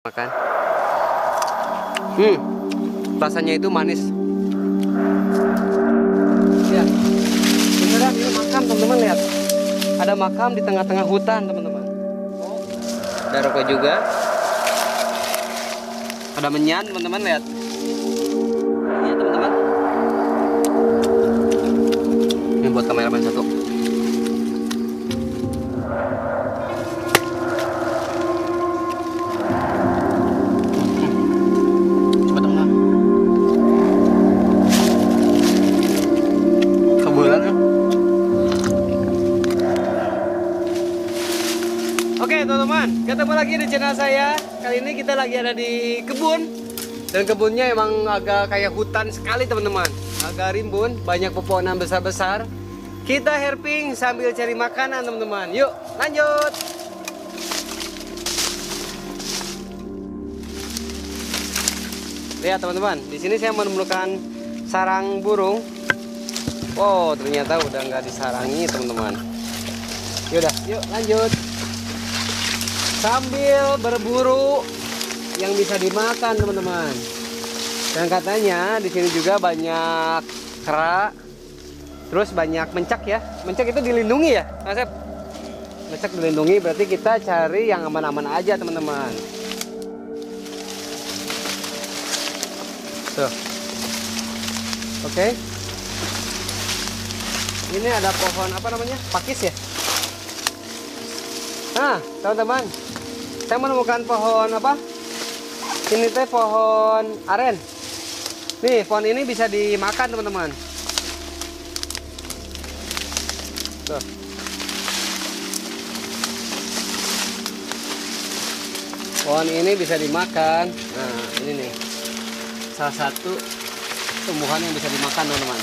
makan. Rasanya itu manis. Ya, beneran ini makam teman-teman, lihat. Ada makam di tengah-tengah hutan teman-teman. Ada rokok juga. Ada menyan teman-teman, lihat. Iya teman-teman. Ini buat kameramen satu. Coba teman-teman. Kebulan ya. Oke teman-teman, ketemu lagi di channel saya. Kali ini kita lagi ada di kebun. Dan kebunnya emang agak kayak hutan sekali teman-teman. Agak rimbun, banyak pepohonan besar-besar. Kita herping sambil cari makanan teman-teman. Yuk lanjut. Lihat teman-teman, di sini saya menemukan sarang burung. Oh ternyata udah nggak disarangi teman-teman. Yaudah, yuk lanjut. Sambil berburu yang bisa dimakan teman-teman. Dan katanya di sini juga banyak kera, terus banyak mencak ya. Mencak itu dilindungi ya, Asep? Mencak dilindungi, berarti kita cari yang aman-aman aja teman-teman. Tuh, oke. Ini ada pohon apa namanya? Pakis ya. Nah, teman-teman, saya menemukan pohon apa? Ini teh pohon aren. Nih, pohon ini bisa dimakan, teman-teman. Tuh. Pohon ini bisa dimakan. Nah, ini nih. Salah satu tumbuhan yang bisa dimakan, teman-teman.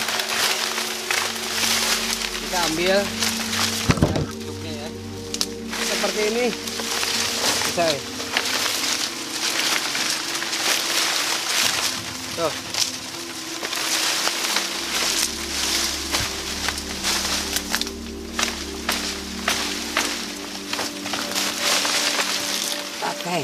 Kita ambil bentuknya ya. Seperti ini. Bisa ya. Tuh. Oke.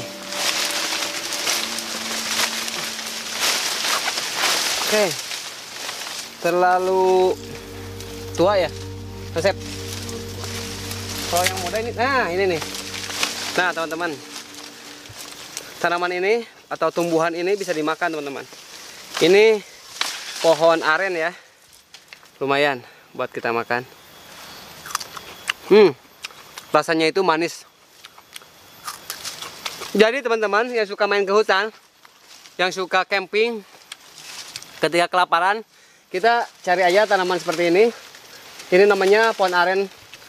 Oke. Terlalu tua ya, Josep? Kalau yang muda ini, nah ini nih. Nah teman-teman, tanaman ini atau tumbuhan ini bisa dimakan teman-teman. Ini pohon aren ya, lumayan buat kita makan. Rasanya itu manis. Jadi teman-teman yang suka main ke hutan, yang suka camping, ketika kelaparan, kita cari aja tanaman seperti ini. Ini namanya pohon aren.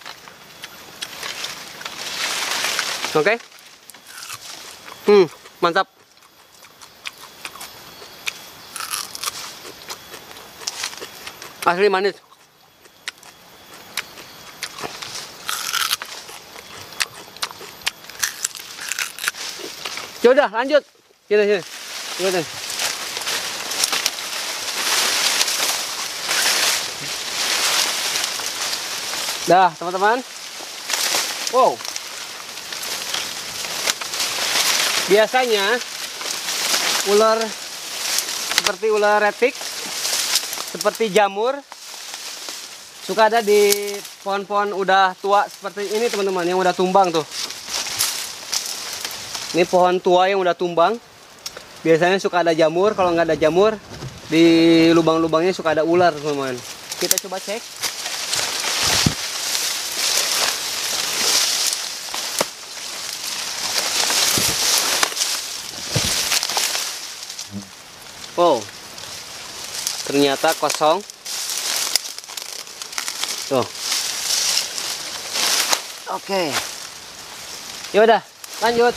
Oke. Mantap. Asli manis. Yaudah lanjut. Sini. Sini. Dah teman-teman. Wow. Biasanya ular seperti ular retik, seperti jamur, suka ada di pohon-pohon udah tua seperti ini teman-teman, yang udah tumbang tuh. Ini pohon tua yang udah tumbang. Biasanya suka ada jamur. Kalau nggak ada jamur, di lubang-lubangnya suka ada ular teman-teman. Kita coba cek. Oh, ternyata kosong. Tuh. Oke. Yaudah, lanjut.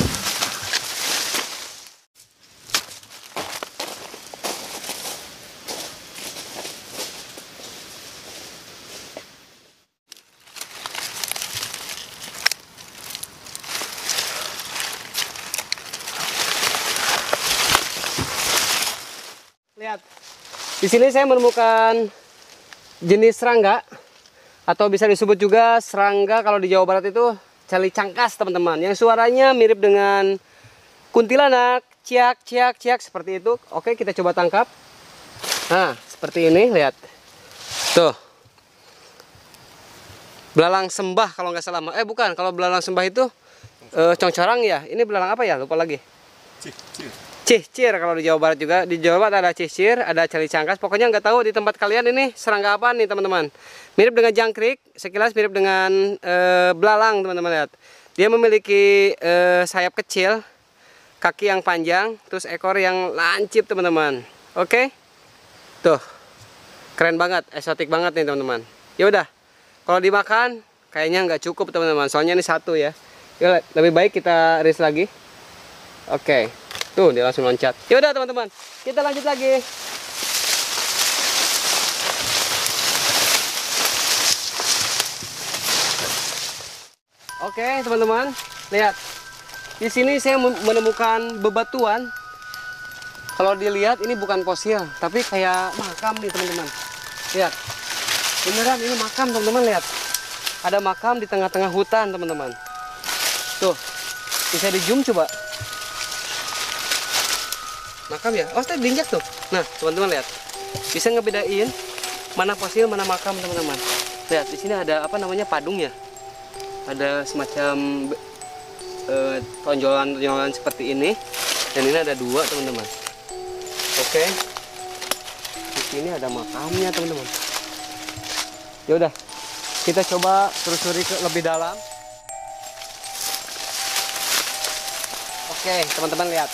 Lihat, di sini saya menemukan jenis serangga, atau bisa disebut juga serangga kalau di Jawa Barat itu calicangkas teman-teman. Yang suaranya mirip dengan kuntilanak, ciak, ciak, ciak, seperti itu. Oke, kita coba tangkap. Nah, seperti ini, lihat. Tuh. Belalang sembah kalau nggak salah. Bukan, kalau belalang sembah itu congcorang ya. Ini belalang apa ya? Lupa lagi. Cihcir kalau di Jawa Barat juga. Di Jawa Barat ada cihcir, ada cali cangkas. Pokoknya nggak tahu di tempat kalian ini serangga apa nih teman-teman. Mirip dengan jangkrik, sekilas mirip dengan belalang teman-teman, lihat. Dia memiliki sayap kecil, kaki yang panjang, terus ekor yang lancip teman-teman. Oke, tuh keren banget, eksotik banget nih teman-teman. Ya udah, kalau dimakan kayaknya nggak cukup teman-teman, soalnya ini satu ya. Yuk, lebih baik kita rilis lagi. Oke, tuh dia langsung loncat. Ya udah teman-teman, kita lanjut lagi. Oke teman-teman, lihat. Di sini saya menemukan bebatuan. Kalau dilihat ini bukan fosil, tapi kayak makam nih teman-teman. Lihat, beneran ini makam teman-teman, lihat. Ada makam di tengah-tengah hutan teman-teman. Tuh, bisa di zoom coba. Makam ya? Oh, tadi diinjak tuh. Nah, teman-teman lihat. Bisa ngebedain mana fosil, mana makam teman-teman. Lihat, di sini ada apa namanya padung ya. Ada semacam tonjolan-tonjolan seperti ini, dan ini ada dua teman-teman. Oke, di sini ada makamnya teman-teman. Ya udah, kita coba telusuri ke lebih dalam. Oke teman-teman, lihat.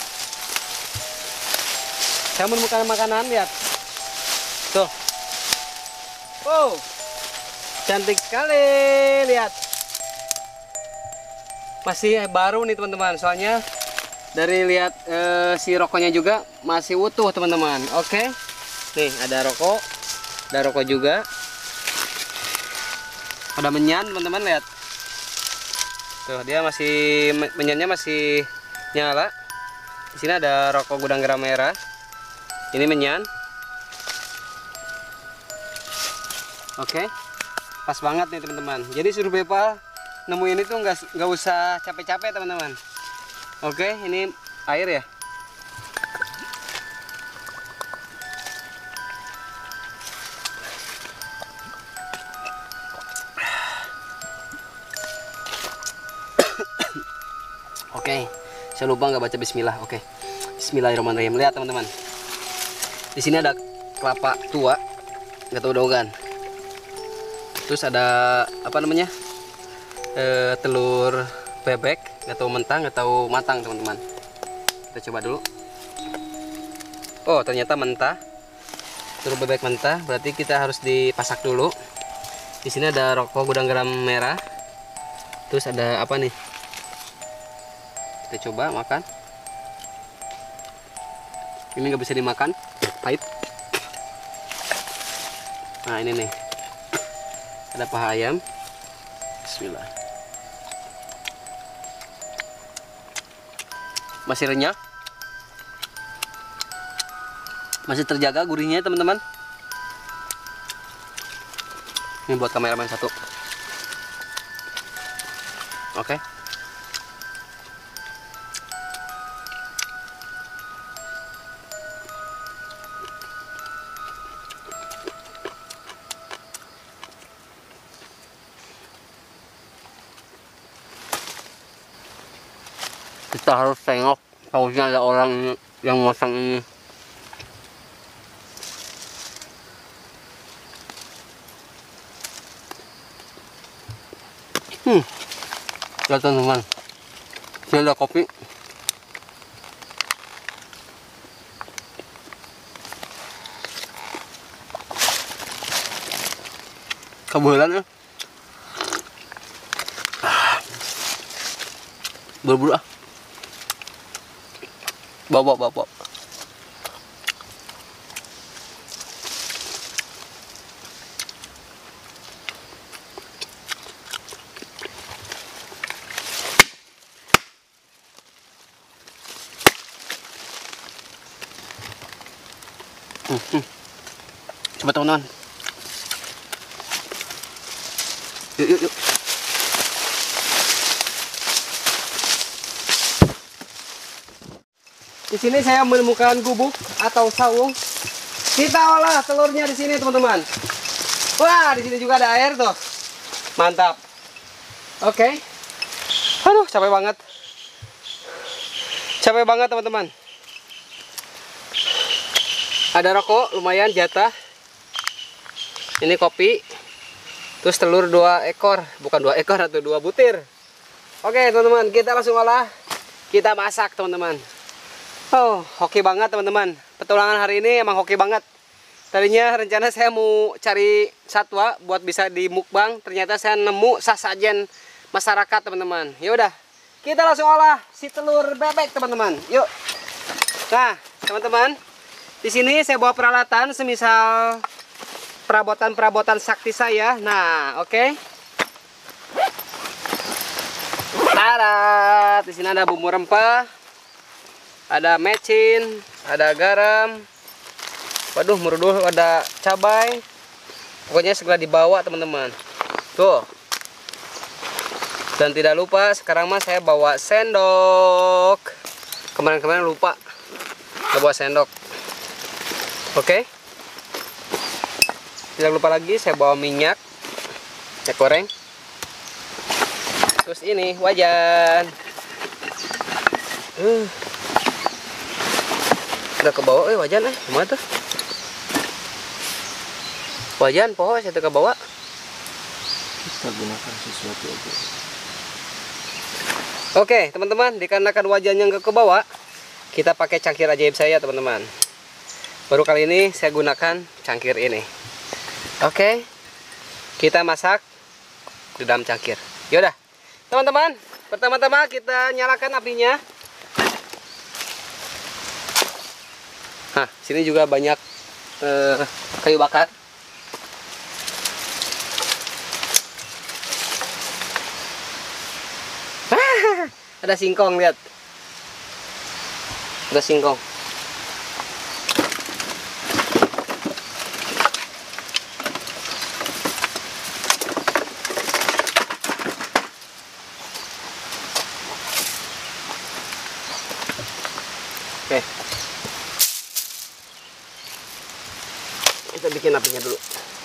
Saya menemukan makanan, lihat. Tuh, wow, cantik sekali, lihat. Masih baru nih teman-teman, soalnya dari lihat si rokoknya juga masih utuh teman-teman. Oke, nih ada rokok juga, ada menyan teman-teman, lihat. Tuh dia masih, menyannya masih nyala. Di sini ada rokok gudang garam merah, ini menyan. Oke, pas banget nih teman-teman. Jadi survival nemu ini tuh nggak usah capek-capek teman-teman. Oke, ini air ya. Oke, saya lupa nggak baca bismillah. Oke, bismillahirrahmanirrahim. Lihat teman-teman, di sini ada kelapa tua, nggak tahu daun. Terus ada apa namanya, telur bebek, nggak tahu mentah nggak tahu matang teman-teman. Kita coba dulu. Oh, ternyata mentah. Telur bebek mentah, berarti kita harus dipasak dulu. Di sini ada rokok gudang garam merah. Terus ada apa nih? Kita coba makan. Ini nggak bisa dimakan, pahit. Nah ini nih, ada paha ayam. Bismillah. Masih renyah, masih terjaga gurihnya teman-teman. Ini buat kameramen satu. Oke. Kita harus tengok, tahunya ada orang yang masang ini. Lihat teman-teman, ini ada kopi. Kebulan ya. Buru-buru ah. Bawa. Coba teman-teman. Yuk. Di sini saya menemukan gubuk atau saung. Kita olah telurnya di sini, teman-teman. Wah, di sini juga ada air tuh. Mantap. Oke. Aduh, capek banget. Capek banget, teman-teman. Ada rokok lumayan jatah. Ini kopi. Terus telur 2 ekor, bukan 2 ekor atau 2 butir. Oke, teman-teman, kita langsung olah. Kita masak, teman-teman. Oh, hoki banget, teman-teman. Petualangan hari ini emang hoki banget. Tadinya rencana saya mau cari satwa buat bisa di mukbang, ternyata saya nemu sasajen masyarakat, teman-teman. Ya udah, kita langsung olah si telur bebek, teman-teman. Yuk. Nah, teman-teman, di sini saya bawa peralatan semisal perabotan-perabotan sakti saya. Nah, oke. Tarat, di sini ada bumbu rempah, ada mecin, ada garam. Waduh, meruduh, ada cabai. Pokoknya segera dibawa, teman-teman. Tuh. Dan tidak lupa, sekarang mah saya bawa sendok. Kemarin-kemarin lupa. Saya bawa sendok. Oke. Tidak lupa lagi, saya bawa minyak. Minyak goreng. Terus ini wajan. Udah ke bawah wajan gimana tuh? Wajan pohon saya ke bawah. Kita gunakan sesuatu aja. Oke, teman-teman, dikarenakan wajannya nggak ke bawah, kita pakai cangkir ajaib saya, teman-teman. Baru kali ini saya gunakan cangkir ini. Oke. Kita masak di dalam cangkir. Yaudah. Teman-teman, pertama-tama kita nyalakan apinya. Nah, sini juga banyak kayu bakar. Ada singkong, lihat. Ada singkong. Oke. Kita bikin apinya dulu.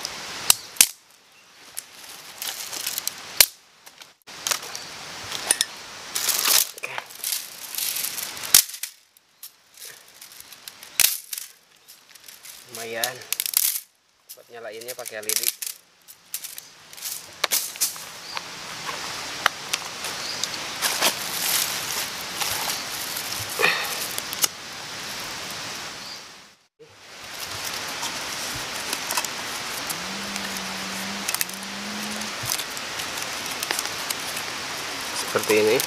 Lumayan. Buat nyalainnya pakai lidi. Seperti ini.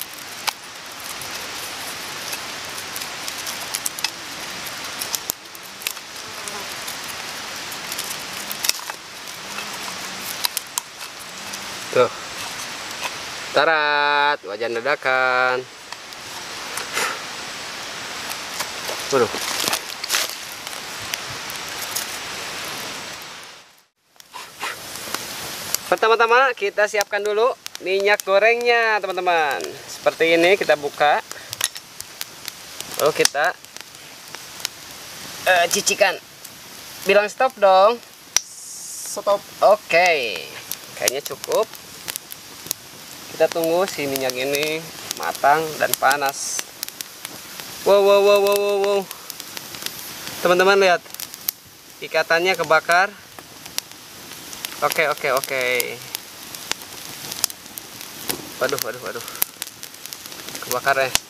Tuh. Tarat, wajan dadakan. Waduh. Pertama-tama kita siapkan dulu minyak gorengnya, teman-teman. Seperti ini kita buka. Lalu kita cicikan. Bilang stop dong. Stop. Oke. Kayaknya cukup. Kita tunggu si minyak ini matang dan panas. Wow, wow, wow, wow, wow, wow. Teman-teman lihat. Ikatannya kebakar. Oke, oke, oke. Waduh, waduh, waduh. Kebakar ya.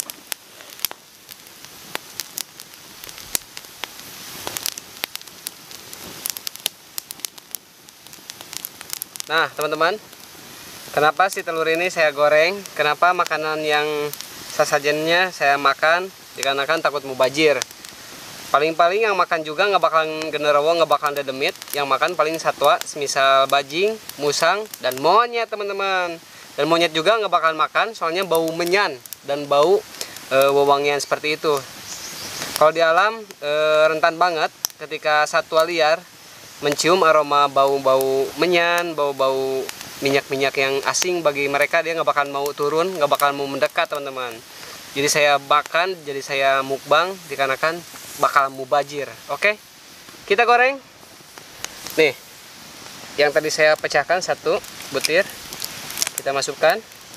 Nah, teman-teman, kenapa si telur ini saya goreng? Kenapa makanan yang sasajennya saya makan? Dikarenakan takut mubazir. Paling-paling yang makan juga nggak bakalan genderuwo, nggak bakalan dedemit. Yang makan paling satwa, semisal bajing, musang, dan monyet, teman-teman. Dan monyet juga nggak bakalan makan, soalnya bau menyan dan bau wewangian seperti itu. Kalau di alam rentan banget ketika satwa liar mencium aroma bau-bau menyan, bau-bau minyak-minyak yang asing bagi mereka, dia nggak bakalan mau turun, nggak bakalan mau mendekat, teman-teman. Jadi saya makan, jadi saya mukbang dikarenakan bakal mubazir. Oke, kita goreng. Nih, yang tadi saya pecahkan 1 butir, kita masukkan.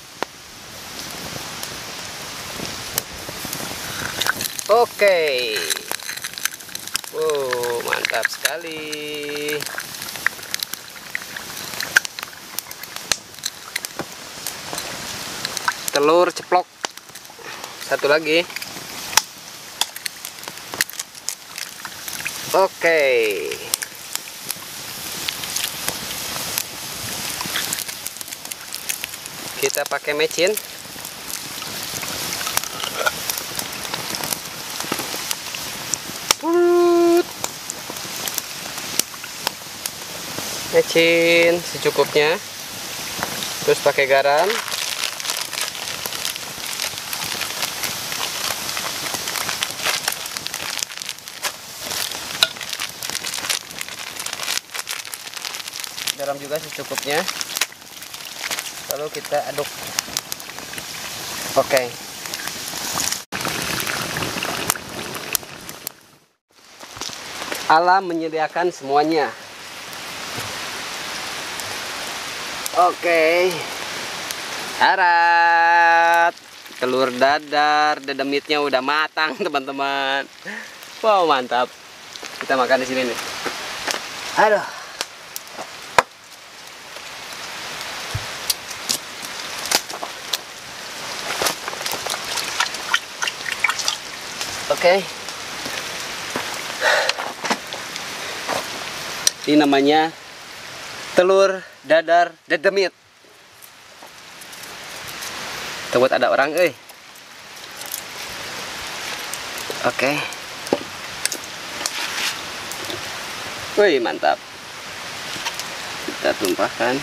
Oke. Wow, mantap sekali. Telur ceplok 1 lagi. Oke. Kita pakai mecin. Mecin secukupnya. Terus pakai garam. Garam juga secukupnya. Lalu kita aduk. Oke. Alam menyediakan semuanya. Oke. Harat. Telur dadar, dedemitnya udah matang, teman-teman. Wow, mantap. Kita makan di sini nih. Aduh. Oke. Ini namanya telur dadar dedemit. Tebut ada orang, Oke. Wih, mantap. Kita tumpahkan.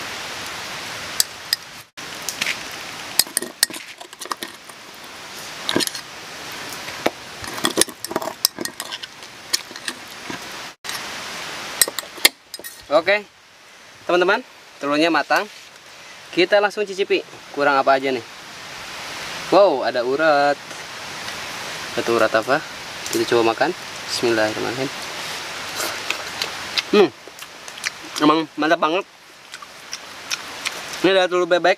Oke, teman-teman, telurnya matang. Kita langsung cicipi. Kurang apa aja nih? Wow, ada urat. Itu urat apa? Kita coba makan. Bismillahirrahmanirrahim. Emang mantap banget. Ini ada telur bebek.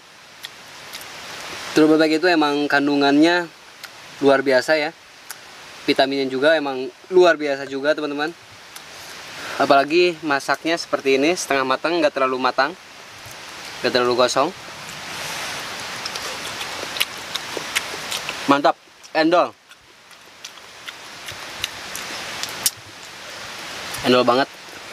Telur bebek itu emang kandungannya luar biasa ya. Vitaminnya juga emang luar biasa juga, teman-teman. Apalagi masaknya seperti ini, setengah matang, nggak terlalu matang, nggak terlalu gosong. Mantap, endol, endol banget.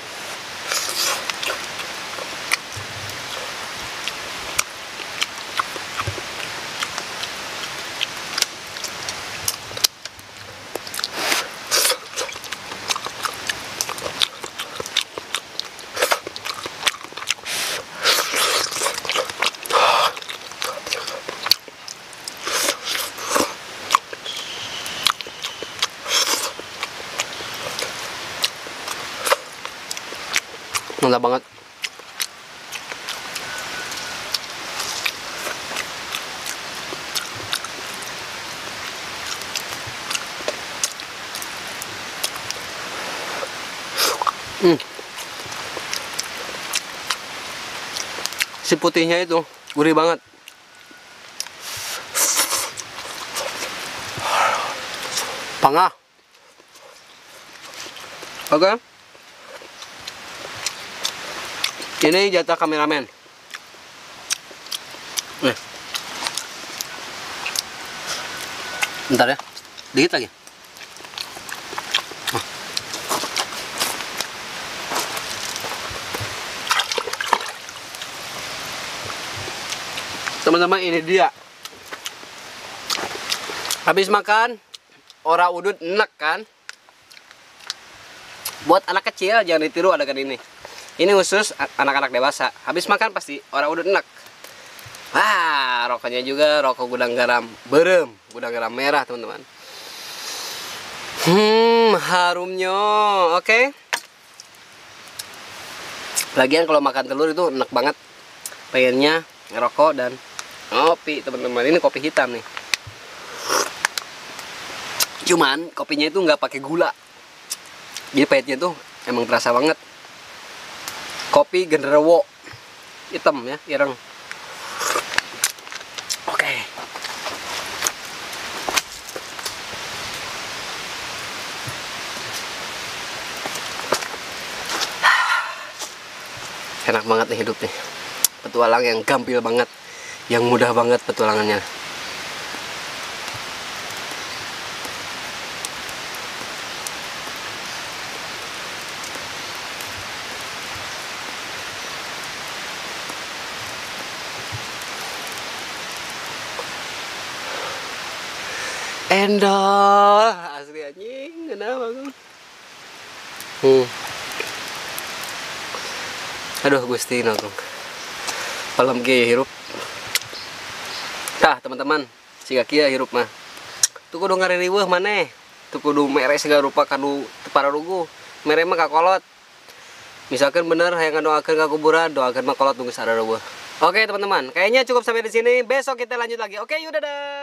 Mantap banget. Si putihnya itu gurih banget. Pangah. Oke. Ini jatah kameramen. Nih. Bentar ya. Dikit lagi. Teman-teman, ini dia. Habis makan, ora udut enak kan? Buat anak kecil jangan ditiru adegan ini. Ini khusus anak-anak dewasa. Habis makan pasti ora udut enak. Wah, rokoknya juga rokok gudang garam berem, gudang garam merah, teman-teman. Harumnya. Oke. Lagian kalau makan telur itu enak banget. Pengennya ngerokok dan ngopi, teman-teman. Ini kopi hitam nih. Cuman kopinya itu nggak pakai gula. Jadi pahitnya tuh emang terasa banget. Kopi genderuwo hitam ya, ireng. Oke. Enak banget nih hidup nih. Petualang yang gampil banget, yang mudah banget petualangannya. Endol asli anjing, kenapa bang? Aduh Gusti nongkrong. Palem ge hirup. Tah teman-teman, siga kieu hirup mah. Tu kudu ngaririweuh maneh. Tu kudu mere segala rupa kanu teu pararugu. Mere mah kakolot. Misalkan bener hayang ngadoakeun ka kuburan, doakeun mah kolot tunggu sarareueuh. Oke teman-teman, kayaknya cukup sampai di sini. Besok kita lanjut lagi. Oke, yuk dadah.